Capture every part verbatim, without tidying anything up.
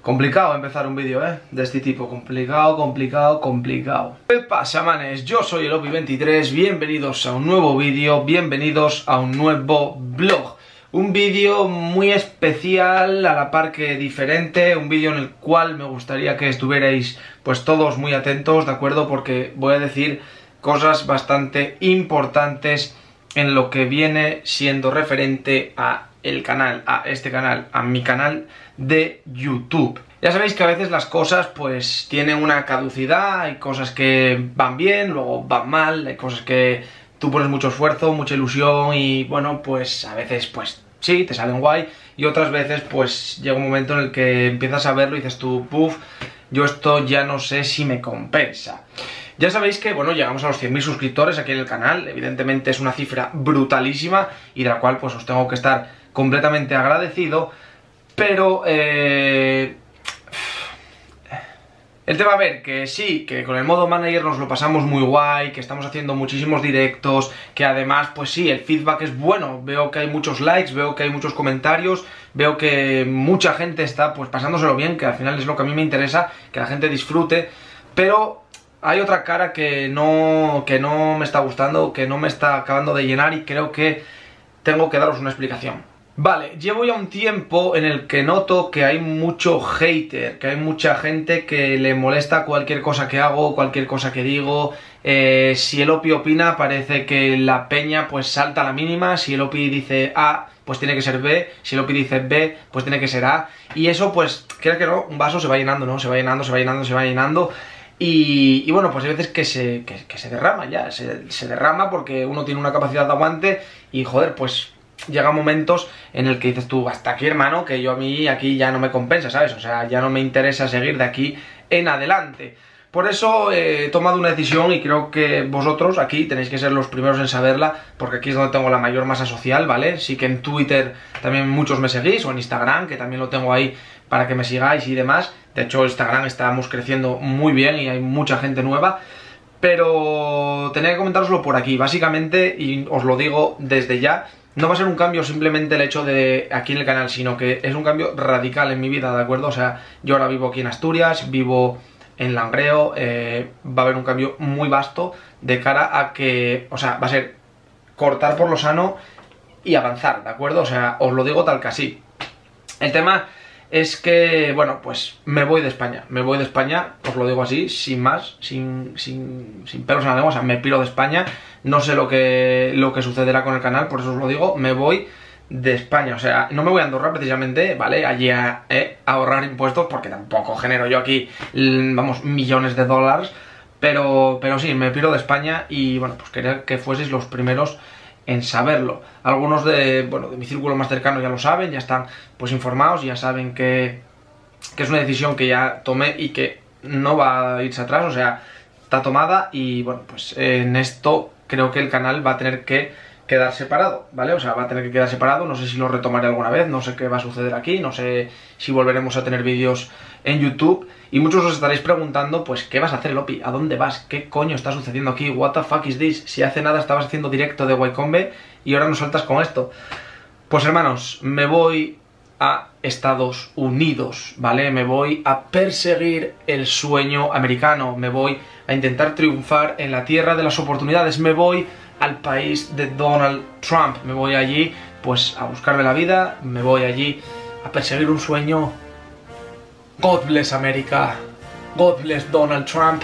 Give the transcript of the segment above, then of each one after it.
Complicado empezar un vídeo, ¿eh? De este tipo, complicado, complicado, complicado. ¿Qué pasa, manes? Yo soy el Opi veintitrés, bienvenidos a un nuevo vídeo, bienvenidos a un nuevo vlog. Un vídeo muy especial, a la par que diferente, un vídeo en el cual me gustaría que estuvierais pues todos muy atentos, ¿de acuerdo? Porque voy a decir cosas bastante importantes en lo que viene siendo referente a el canal, a este canal, a mi canal de YouTube. Ya sabéis que a veces las cosas pues tienen una caducidad, hay cosas que van bien, luego van mal, hay cosas que tú pones mucho esfuerzo, mucha ilusión y bueno, pues a veces pues sí, te salen guay y otras veces pues llega un momento en el que empiezas a verlo y dices tú, puff, yo esto ya no sé si me compensa. Ya sabéis que, bueno, llegamos a los cien mil suscriptores aquí en el canal, evidentemente es una cifra brutalísima y de la cual pues os tengo que estar completamente agradecido, pero eh... el tema, a ver, que sí, que con el modo manager nos lo pasamos muy guay, que estamos haciendo muchísimos directos, que además, pues sí, el feedback es bueno, veo que hay muchos likes, veo que hay muchos comentarios, veo que mucha gente está pues pasándoselo bien, que al final es lo que a mí me interesa, que la gente disfrute, pero hay otra cara que no, que no me está gustando, que no me está acabando de llenar y creo que tengo que daros una explicación. Vale, llevo ya un tiempo en el que noto que hay mucho hater, que hay mucha gente que le molesta cualquier cosa que hago, cualquier cosa que digo. Eh, si el Opi opina, parece que la peña pues salta a la mínima. Si el Opi dice A, pues tiene que ser B. Si el Opi dice B, pues tiene que ser A. Y eso pues, creo que no, un vaso se va llenando, ¿no? Se va llenando, se va llenando, se va llenando. Y, y bueno, pues hay veces que se, que, que se derrama ya, se, se derrama porque uno tiene una capacidad de aguante y joder, pues llega momentos en el que dices tú, hasta aquí hermano, que yo a mí aquí ya no me compensa, ¿sabes? O sea, ya no me interesa seguir de aquí en adelante. Por eso he tomado una decisión y creo que vosotros aquí tenéis que ser los primeros en saberla, porque aquí es donde tengo la mayor masa social, ¿vale? Sí que en Twitter también muchos me seguís, o en Instagram, que también lo tengo ahí para que me sigáis y demás. De hecho, Instagram estamos creciendo muy bien y hay mucha gente nueva. Pero tenía que comentároslo por aquí, básicamente, y os lo digo desde ya, no va a ser un cambio simplemente el hecho de aquí en el canal, sino que es un cambio radical en mi vida, ¿de acuerdo? O sea, yo ahora vivo aquí en Asturias, vivo en Langreo, eh, va a haber un cambio muy vasto de cara a que, o sea, va a ser cortar por lo sano y avanzar, ¿de acuerdo? O sea, os lo digo tal que así. El tema es que, bueno, pues me voy de España, me voy de España, os lo digo así, sin más, sin, sin, sin pelos en la lengua, o sea, me piro de España, no sé lo que, lo que sucederá con el canal, por eso os lo digo, me voy de España, o sea, no me voy a Andorra precisamente, ¿vale? Allí a, eh, a ahorrar impuestos, porque tampoco genero yo aquí, vamos, millones de dólares, pero, pero sí, me piro de España y, bueno, pues quería que fueseis los primeros en saberlo. Algunos de, bueno, de mi círculo más cercano ya lo saben, ya están pues informados, ya saben que, que es una decisión que ya tomé y que no va a irse atrás, o sea, está tomada y bueno, pues en esto creo que el canal va a tener que quedar separado, ¿vale? O sea, va a tener que quedar separado, no sé si lo retomaré alguna vez, no sé qué va a suceder aquí, no sé si volveremos a tener vídeos en YouTube y muchos os estaréis preguntando, pues, ¿qué vas a hacer, Lopi? ¿A dónde vas? ¿Qué coño está sucediendo aquí? ¿What the fuck is this? Si hace nada estabas haciendo directo de Wycombe y ahora nos saltas con esto. Pues hermanos, me voy a Estados Unidos, ¿vale? Me voy a perseguir el sueño americano, me voy a intentar triunfar en la tierra de las oportunidades, me voy al país de Donald Trump, me voy allí pues a buscarme la vida, me voy allí a perseguir un sueño. God bless America, God bless Donald Trump.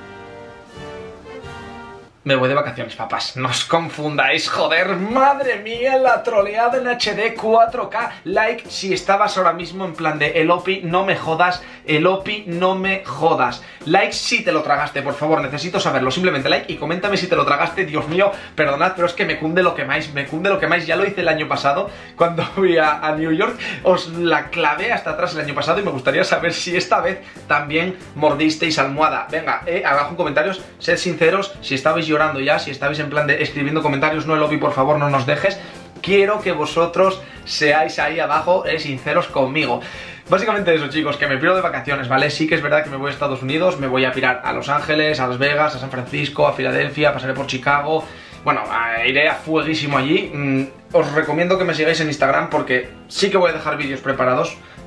Me voy de vacaciones, papás, no os confundáis, joder, madre mía, la troleada en H D cuatro K, like si estabas ahora mismo en plan de el Opi, no me jodas, el Opi, no me jodas, like si te lo tragaste, por favor, necesito saberlo, simplemente like y coméntame si te lo tragaste, Dios mío, perdonad, pero es que me cunde lo que más, me cunde lo que más, ya lo hice el año pasado, cuando fui a, a New York, os la clavé hasta atrás el año pasado y me gustaría saber si esta vez también mordisteis almohada, venga, eh, abajo en comentarios, sed sinceros, si estabais llorando ya, si estabais en plan de escribiendo comentarios, no el Opi, por favor, no nos dejes. Quiero que vosotros seáis ahí abajo eh, sinceros conmigo. Básicamente eso, chicos, que me piro de vacaciones, ¿vale? Sí que es verdad que me voy a Estados Unidos, me voy a pirar a Los Ángeles, a Las Vegas, a San Francisco, a Filadelfia, pasaré por Chicago. Bueno, iré a fueguísimo allí. mm, Os recomiendo que me sigáis en Instagram porque sí que voy a dejar vídeos preparados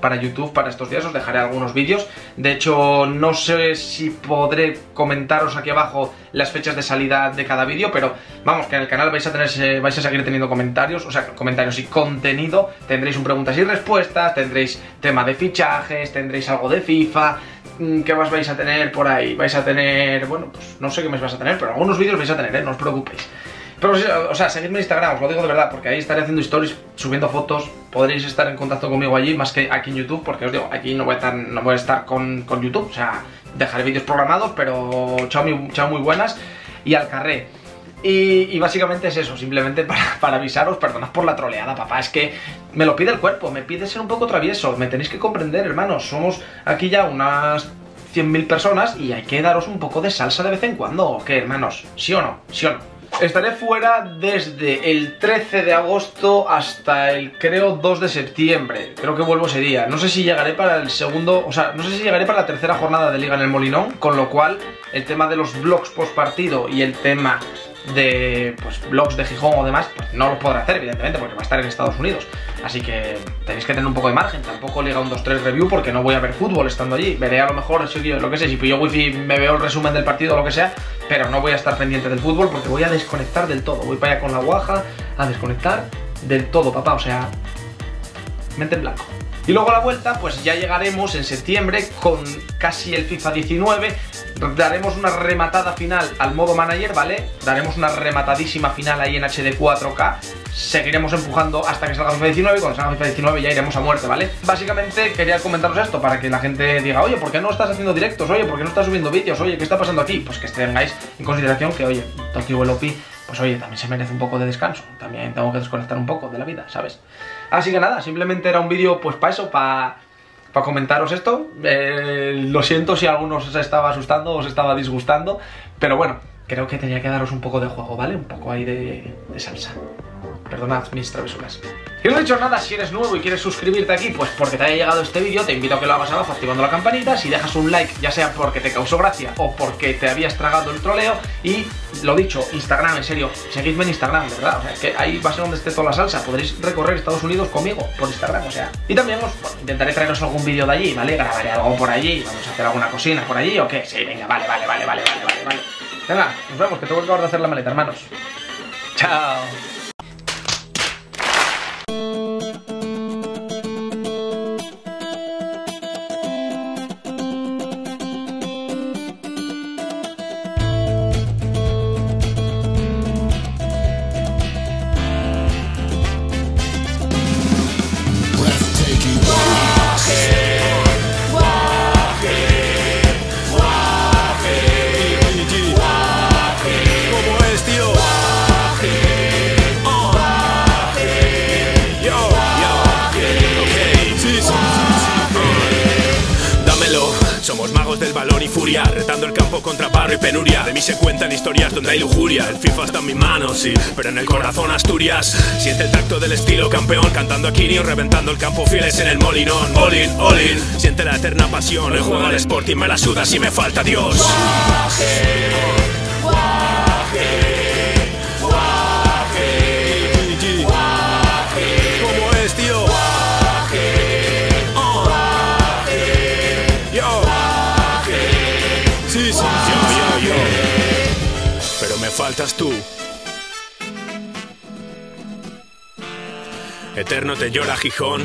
para YouTube para estos días. Os dejaré algunos vídeos. De hecho, no sé si podré comentaros aquí abajo las fechas de salida de cada vídeo, pero vamos, que en el canal vais a tener, vais a seguir teniendo comentarios, o sea, comentarios y contenido. Tendréis un preguntas y respuestas, tendréis tema de fichajes, tendréis algo de FIFA. ¿Qué más vais a tener por ahí? Vais a tener, bueno, pues no sé qué más vais a tener, pero algunos vídeos vais a tener, ¿eh? No os preocupéis. Pero, o sea, seguidme en Instagram, os lo digo de verdad, porque ahí estaré haciendo stories, subiendo fotos. Podréis estar en contacto conmigo allí, más que aquí en YouTube, porque os digo, aquí no voy a estar, no voy a estar con, con YouTube. O sea, dejaré vídeos programados, pero chao muy, chao muy buenas y al carré. Y, y básicamente es eso, simplemente para, para avisaros, perdonad por la troleada, papá, es que me lo pide el cuerpo, me pide ser un poco travieso, me tenéis que comprender, hermanos, somos aquí ya unas cien mil personas y hay que daros un poco de salsa de vez en cuando, ¿o qué, hermanos? ¿Sí o no? ¿Sí o no? Estaré fuera desde el trece de agosto hasta el, creo, dos de septiembre. Creo que vuelvo ese día. No sé si llegaré para el segundo, o sea, no sé si llegaré para la tercera jornada de Liga en el Molinón, con lo cual el tema de los vlogs post partido y el tema de, pues, vlogs de Gijón o demás, pues no los podré hacer, evidentemente, porque va a estar en Estados Unidos. Así que tenéis que tener un poco de margen. Tampoco Liga un dos tres review porque no voy a ver fútbol estando allí. Veré a lo mejor, lo que sé, si pillo wifi me veo el resumen del partido o lo que sea, pero no voy a estar pendiente del fútbol porque voy a desconectar del todo. Voy para allá con la guaja a desconectar del todo, papá, o sea, mente en blanco. Y luego a la vuelta, pues ya llegaremos en septiembre con casi el FIFA diecinueve. Daremos una rematada final al modo manager, ¿vale? Daremos una rematadísima final ahí en H D cuatro K. Seguiremos empujando hasta que salga FIFA diecinueve. Y cuando salga FIFA diecinueve ya iremos a muerte, ¿vale? Básicamente quería comentaros esto para que la gente diga: oye, ¿por qué no estás haciendo directos? Oye, ¿por qué no estás subiendo vídeos? Oye, ¿qué está pasando aquí? Pues que tengáis en consideración que, oye, Tokio Velopi, pues oye, también se merece un poco de descanso. También tengo que desconectar un poco de la vida, ¿sabes? Así que nada, simplemente era un vídeo pues para eso, para... para comentaros esto. Eh, lo siento si a algunos os estaba asustando o os estaba disgustando, pero bueno, creo que tenía que daros un poco de juego, ¿vale? Un poco ahí de, de salsa. Perdonad mis travesuras. Y no he dicho nada, si eres nuevo y quieres suscribirte aquí, pues porque te haya llegado este vídeo, te invito a que lo hagas abajo activando la campanita. Si dejas un like, ya sea porque te causó gracia o porque te habías tragado el troleo. Y lo dicho, Instagram, en serio, seguidme en Instagram, ¿verdad? O sea, es que ahí va a ser donde esté toda la salsa. Podréis recorrer Estados Unidos conmigo por Instagram, o sea. Y también os bueno, intentaré traeros algún vídeo de allí, ¿vale? Grabaré algo por allí, vamos a hacer alguna cocina por allí, ¿o qué? Sí, venga, vale, vale, vale, vale, vale, vale, vale. Venga, nos vemos, que tengo que acabar de hacer la maleta, hermanos. Chao. Somos magos del balón y furia, retando el campo contra barro y penuria. De mí se cuentan historias donde hay lujuria. El FIFA está en mis manos, sí, pero en el corazón Asturias. Siente el tacto del estilo campeón, cantando a Kirio, reventando el campo fieles en el Molinón. All in, all in, siente la eterna pasión. El juego al Sporting me la suda si me falta Dios. Guaje, guaje, guaje, guaje. ¿Cómo es, tío? Sí, sí, yo, yo, yo. Pero me faltas tú. Eterno te llora Gijón.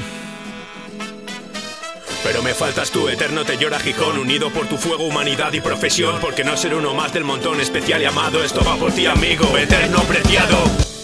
Pero me faltas tú, eterno te llora Gijón. Unido por tu fuego, humanidad y profesión. Porque no ser uno más del montón, especial y amado. Esto va por ti, amigo, eterno preciado.